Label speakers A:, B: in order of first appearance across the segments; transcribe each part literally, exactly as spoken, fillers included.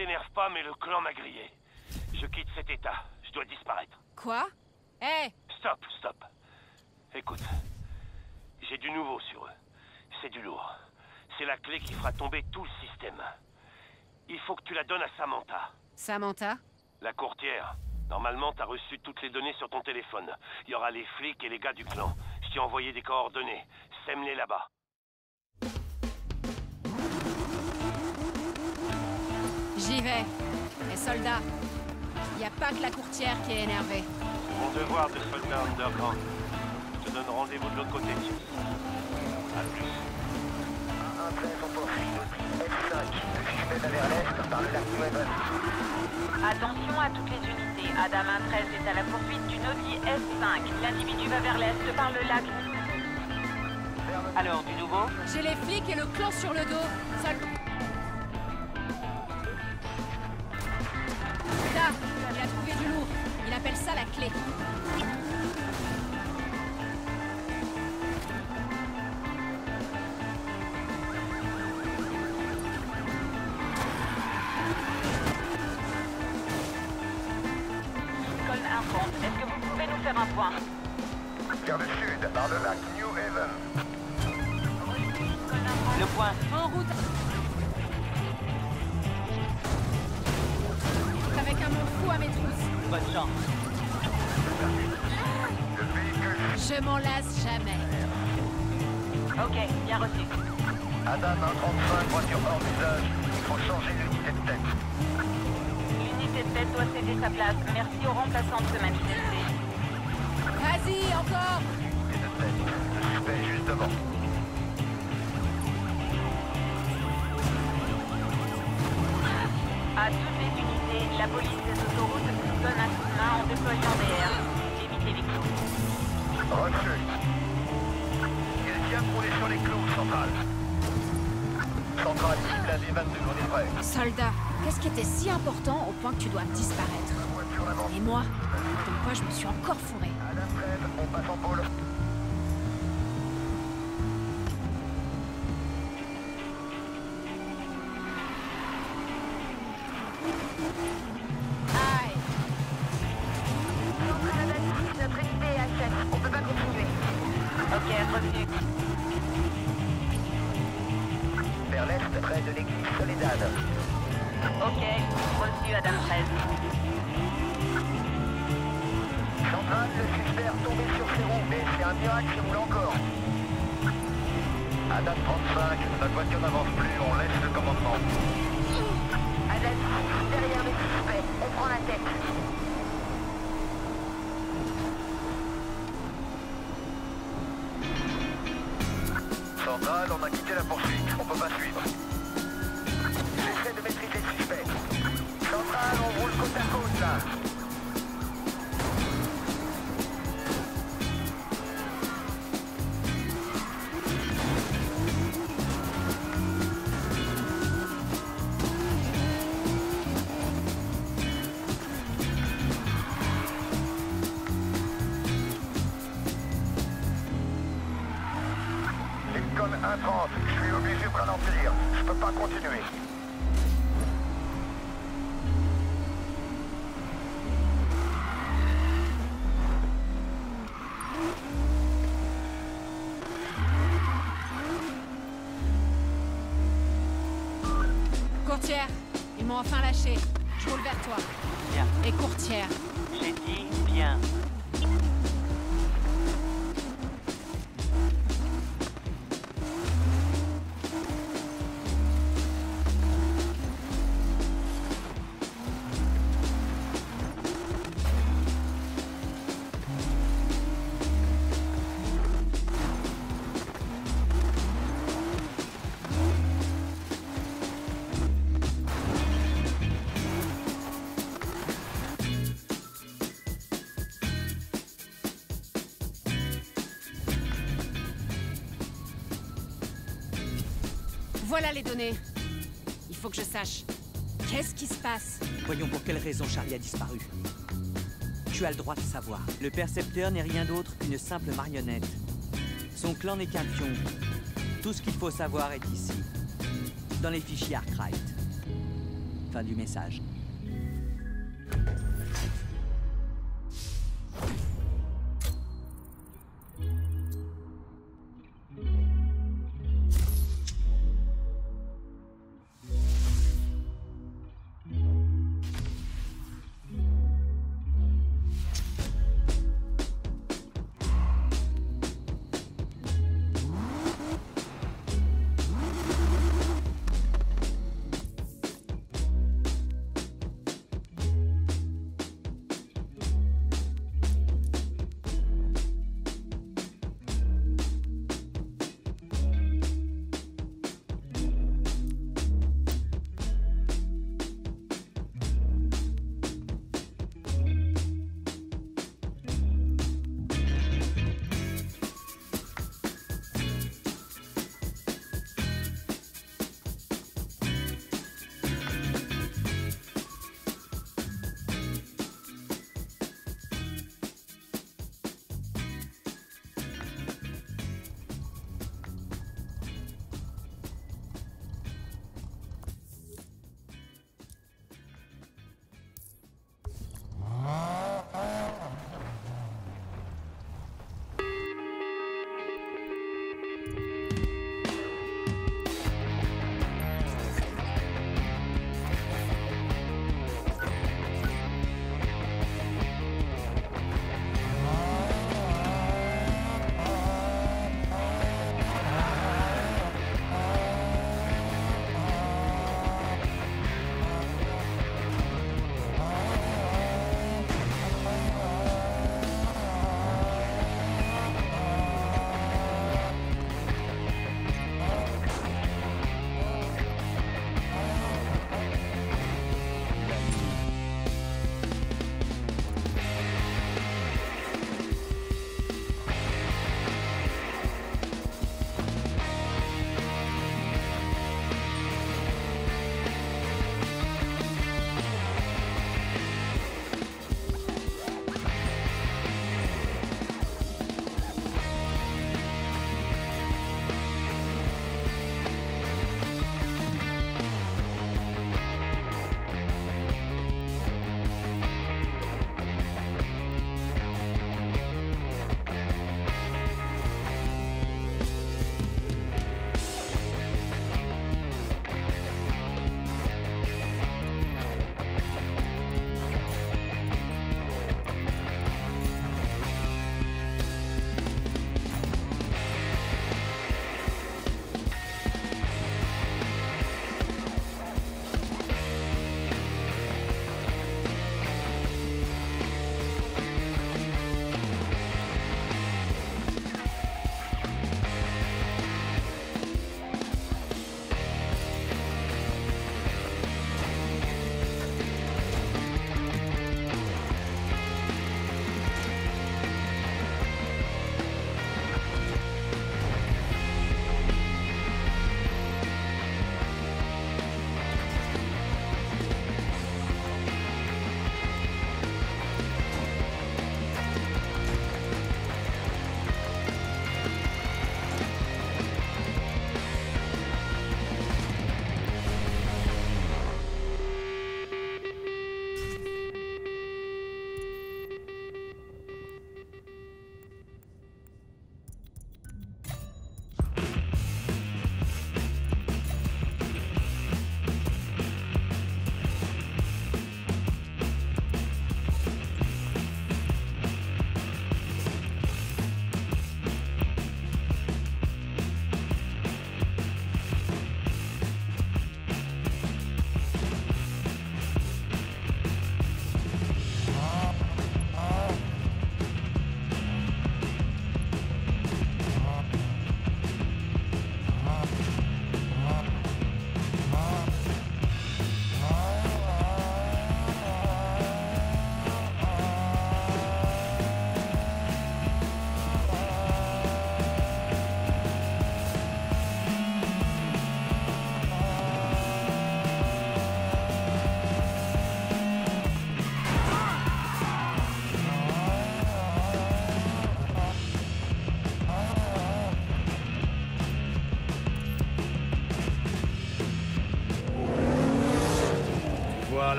A: t'énerve pas, mais le clan m'a grillé. Je quitte cet état. Je dois disparaître.
B: Quoi? Hé hey.
A: Stop, stop. Écoute, j'ai du nouveau sur eux. C'est du lourd. C'est la clé qui fera tomber tout le système. Il faut que tu la donnes à Samantha.
B: Samantha?
A: La courtière. Normalement, t'as reçu toutes les données sur ton téléphone. Il y aura les flics et les gars du clan. Je t'ai envoyé des coordonnées. Sème-les là-bas.
B: J'y vais. Et soldat, y a pas que la courtière qui est énervée.
A: Mon devoir de soldat underground. Je te donne rendez-vous de l'autre côté, Chelsea. A plus.
C: un treize, on poursuit le F cinq. Le suspect va vers l'est par le lac Nueven.
D: Attention à toutes les unités. Adam un treize est à la poursuite d'une Audi S cinq. L'individu va vers l'est par le lac. Alors, du nouveau?
B: J'ai les flics et le clan sur le dos. Sol... Là, il a trouvé du lourd. Il appelle ça la clé.
D: Est-ce que vous pouvez nous faire un point?
C: Vers le sud, par le lac New Haven.
D: Le point.
B: En route. Avec un mont fou à mes trousses.
D: Bonne chance.
C: Le véhicule.
B: Je m'en lasse jamais.
D: Ok, bien reçu.
C: Adam un trente-cinq, voiture hors d'usage. Il faut changer l'unité de tête.
D: L'unité de tête doit céder sa place. Merci aux remplaçants de se manifester.
B: Vas-y, encore.
C: Unité de tête. Le suspect est juste devant.
D: À toutes les unités, la police des autoroutes donne un coup de main en déployant des airs. Évitez les clous.
C: Reçu. Il vient de rouler sur les clous, centrale. Centrale, cible à D vingt-deux, on est prêt.
B: Soldat, qu'est-ce qui était si important au point que tu dois disparaître?
C: Voiture d'avant.
B: Et moi? De quoi je me suis encore fourré?
C: Adam treize, on passe en pôle.
B: Aïe!
D: Centrale à Dallas, notre unité est à sec. On peut pas continuer. Ok, reçu.
C: Vers l'est, près de l'église Soledad.
D: Ok, reçu Adam treize.
C: Centrale, le suspect est retombé sur ses roues, mais c'est un miracle qui roule encore. Adam trente-cinq, notre voiture n'avance plus, on laisse le commandement.
D: Adam, derrière les suspects, on prend la tête.
C: Centrale, on a quitté la poursuite, on peut pas suivre. J'essaie de maîtriser le suspect. Centrale, on roule côte à côte là. Lincoln un trente, je suis obligé de ralentir. Je peux pas continuer.
B: Courtière, ils m'ont enfin lâché. Je roule vers toi.
D: Bien.
B: Et courtière.
D: J'ai dit bien.
B: Voilà les données. Il faut que je sache. Qu'est-ce qui se passe?
E: Voyons pour quelle raison Charlie a disparu. Tu as le droit de savoir. Le percepteur n'est rien d'autre qu'une simple marionnette. Son clan n'est qu'un pion. Tout ce qu'il faut savoir est ici, dans les fichiers Arkwright. Fin du message.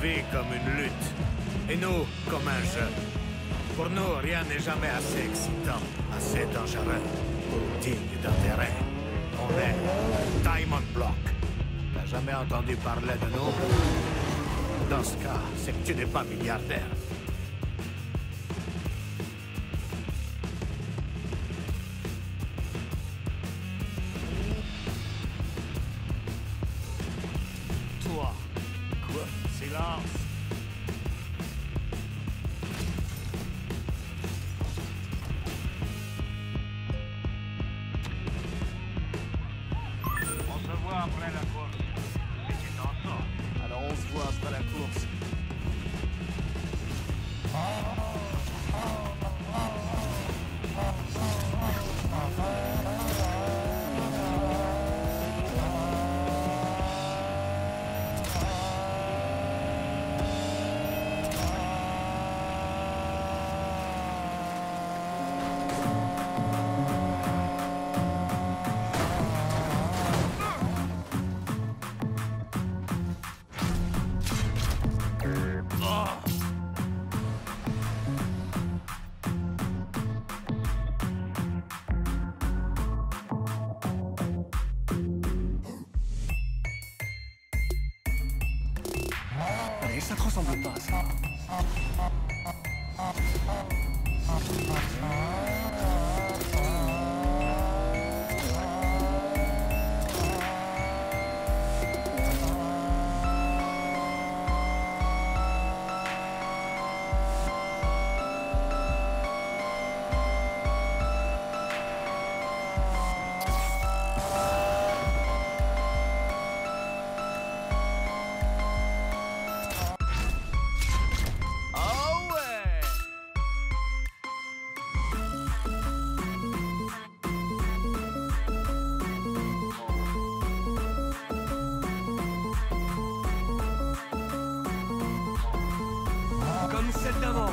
F: vie comme une lutte, et nous comme un jeu. Pour nous, rien n'est jamais assez excitant, assez dangereux ou digne d'intérêt. On est Diamond Block. T'as jamais entendu parler de nous? Dans ce cas, c'est que tu n'es pas milliardaire.
A: Toi. Quoi? Silence. On se voit après la course. C'était dans ça.
G: Alors on se voit après la course. Allez, ça te ressemble pas, ça. Comme celle d'avant.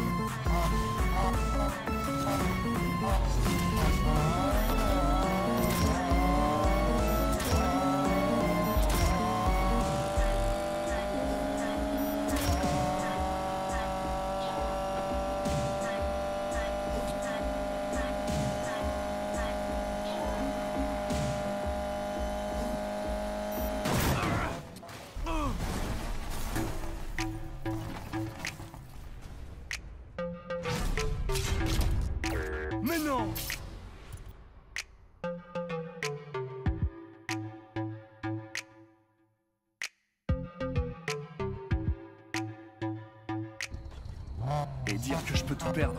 G: Mais non! Et dire que je peux tout perdre.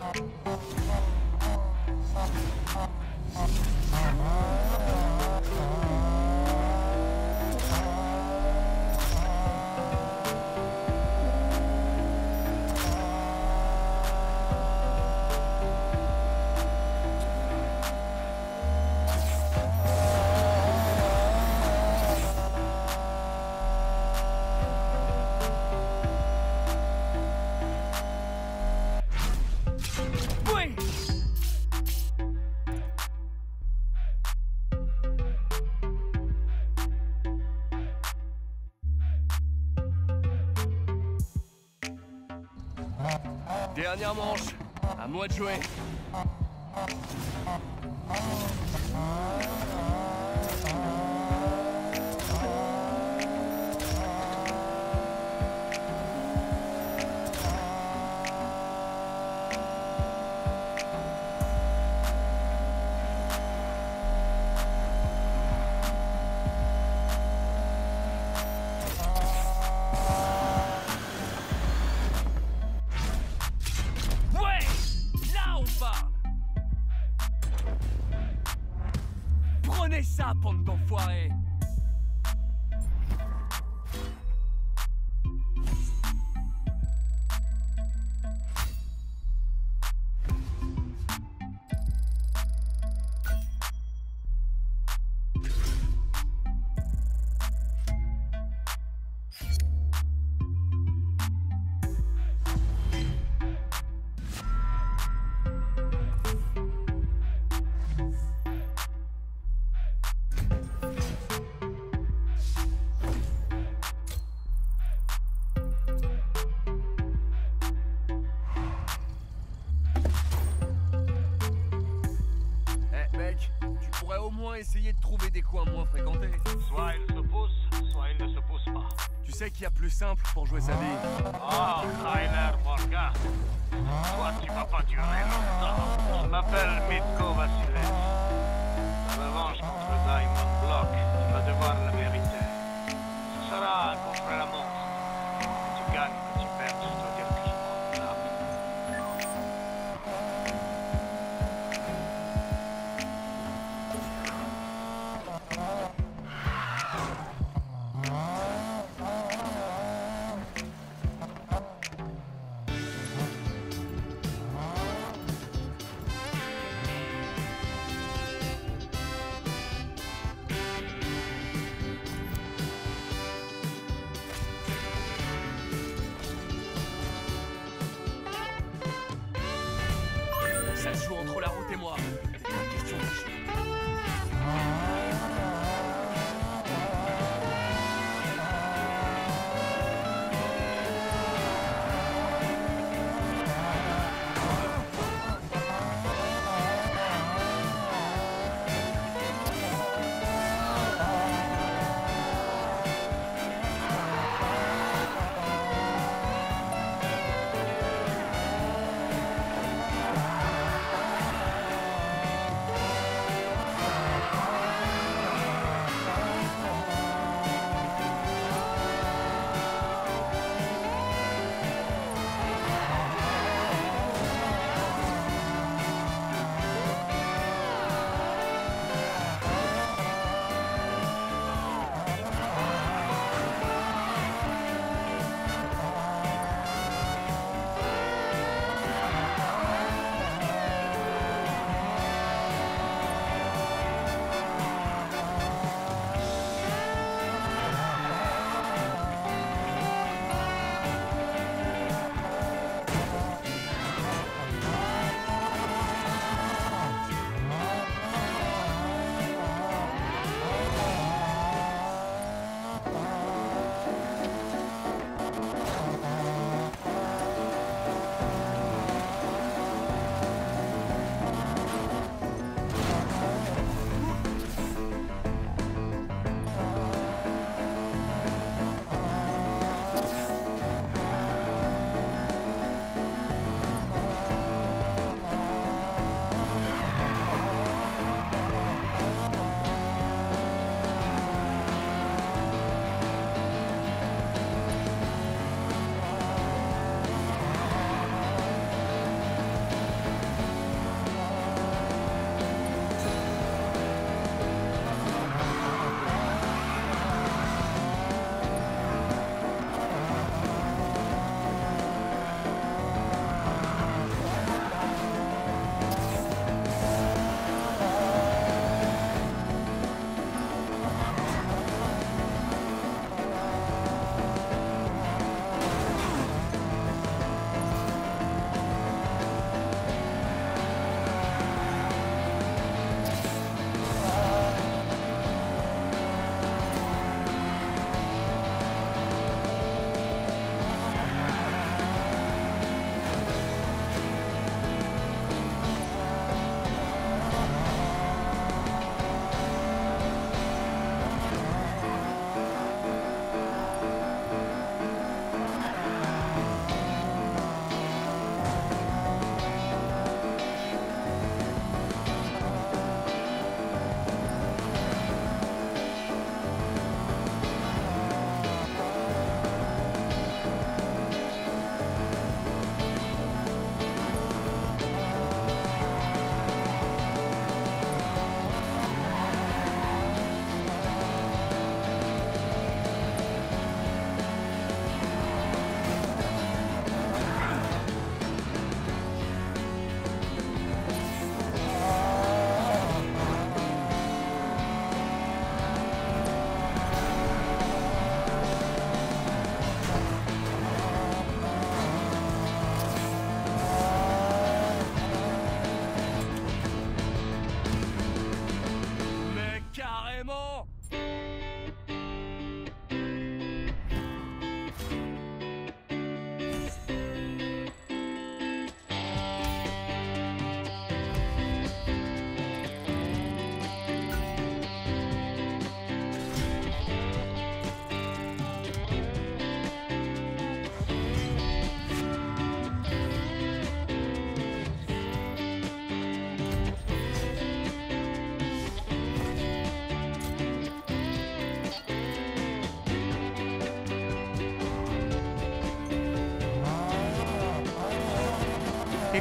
G: Dernière manche, à moi de jouer. Prenez ça, bande d'enfoirés! moins essayer de trouver des coins moins fréquentés.
A: Soit il se pousse, soit il ne se pousse pas.
G: Tu sais qu'il y a plus simple pour jouer sa vie.
A: Oh, Tyler Morgan. Toi, tu vas pas durer longtemps. Je m'appelle Mitko Vassilev. La revanche contre Diamond Block, tu vas devoir la mériter. Ce sera contre la monstre. Que tu gagnes, que tu perds, je dois dire que je m'en tape.
G: Ça se joue entre la route et moi. C'est pas question de chier.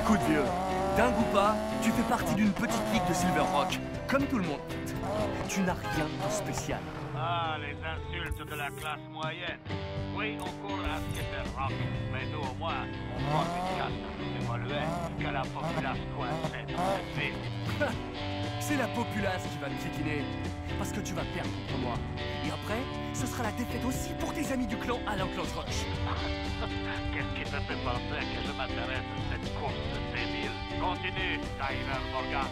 G: Écoute, vieux, dingue ou pas, tu fais partie d'une petite ligue de Silver Rock, comme tout le monde. Tu n'as rien de spécial.
A: Ah, les insultes de la classe moyenne. Oui, on court à Silver Rock, mais nous, au moins, on porte une caste plus évoluée que la populace coincée dans cette ville.
G: C'est la populace qui va nous piétiner, parce que tu vas perdre contre moi. Et après, ce sera la défaite aussi pour tes amis du clan Alain Close-Roche.
A: Qu'est-ce qui te fait penser que je m'intéresse à cette course de débile? Continue, Tyler Morgan.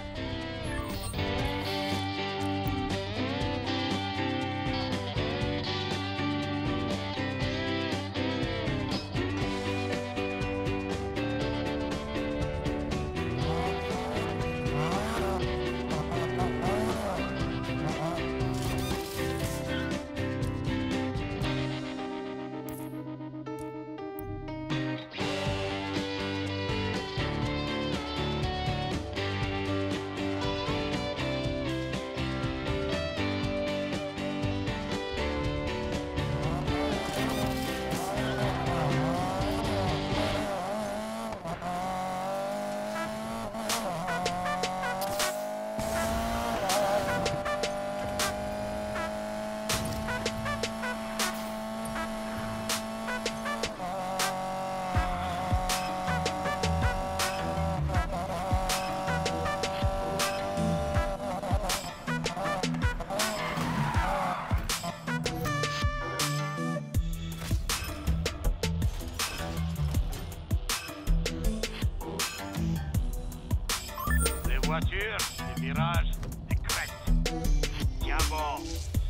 A: Voiture, des virages, des crêtes. Tiens bon.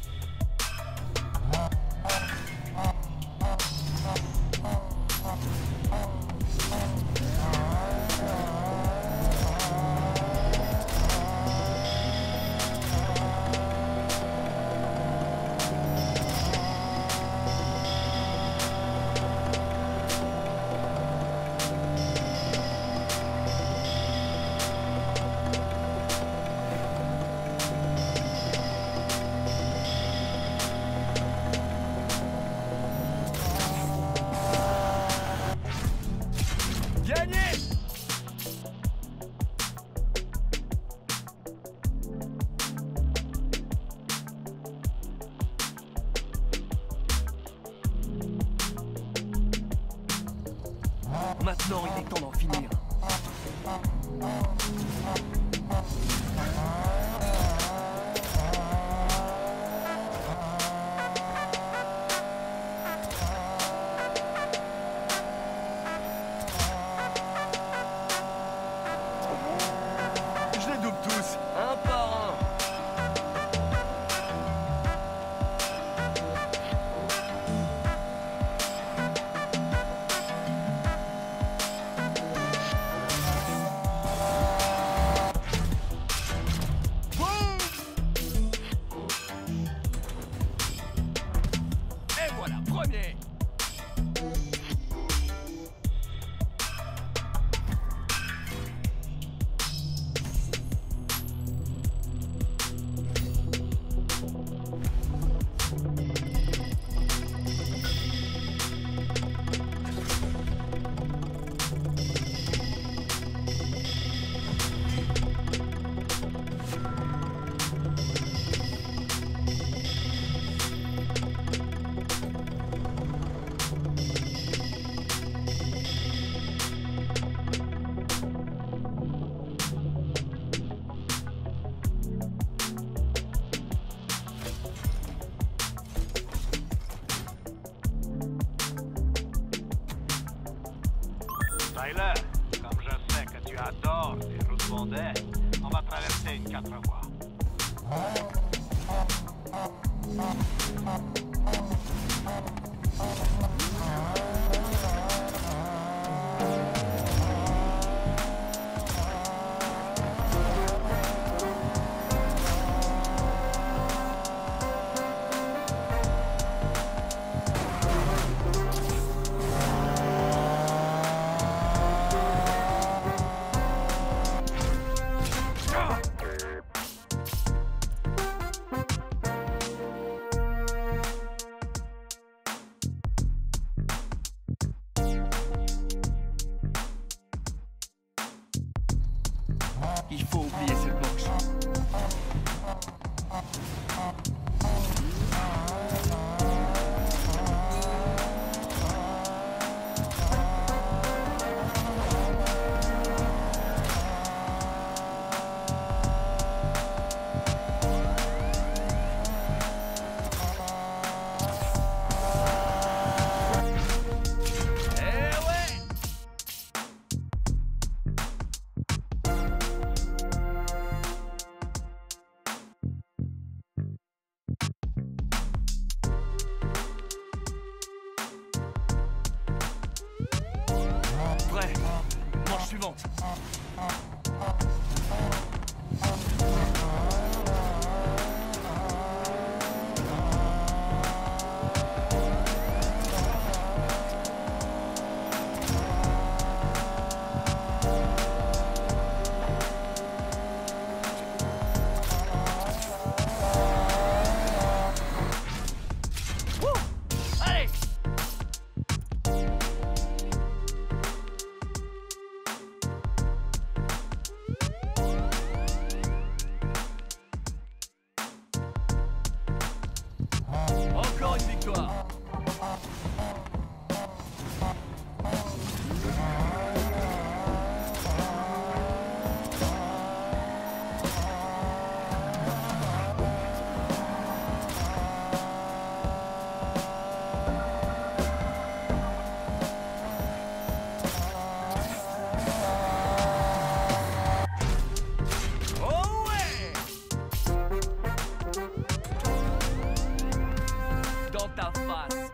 G: Maintenant, il est temps d'en finir. Je les double tous, un par un. Premier.
A: Tyler, comme je sais que tu adores les routes bondées, on va traverser une quatre voies.
G: Il faut oublier cette manche. Prêt. Manche suivante. Wouh! Allez! Encore une victoire. Oh ouais! Dans ta face.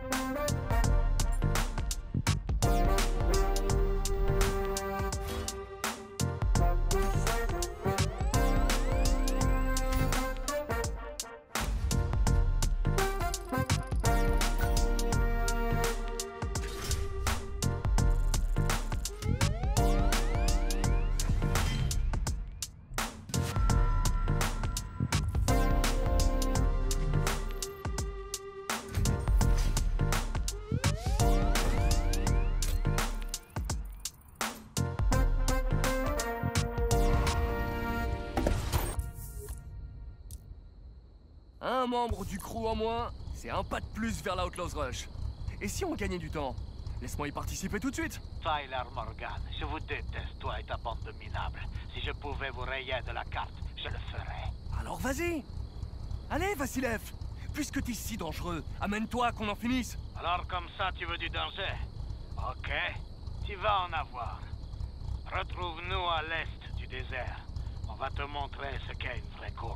G: Un membre du crew en moins, c'est un pas de plus vers l'Outlaws Rush. Et si on gagnait du temps? Laisse-moi y participer tout de suite.
A: Tyler Morgan, je vous déteste, toi et ta bande de minables. Si je pouvais vous rayer de la carte, je le ferais.
G: Alors vas-y. Allez, Vassilev. Puisque t'es si dangereux, amène-toi qu'on en finisse.
A: Alors comme ça, tu veux du danger? Ok, tu vas en avoir. Retrouve-nous à l'est du désert. On va te montrer ce qu'est une vraie course.